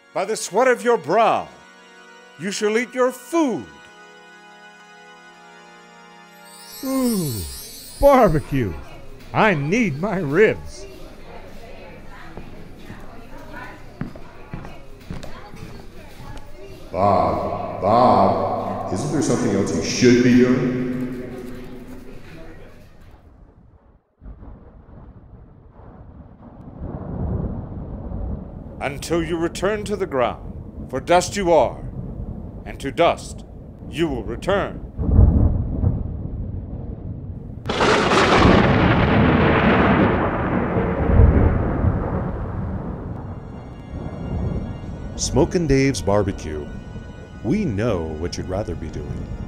By the sweat of your brow, you shall eat your food. Ooh, barbecue. I need my ribs. Bob, isn't there something else you should be doing? Until you return to the ground, for dust you are, and to dust you will return. Smokin' Dave's BBQ. We know what you'd rather be doing.